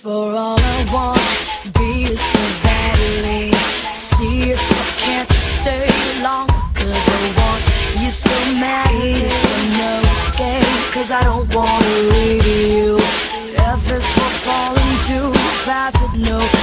for all I want, B is for badly, C is for can't you stay long, cause I want you so mad, E is for no escape, cause I don't wanna leave you, F is for falling too fast with no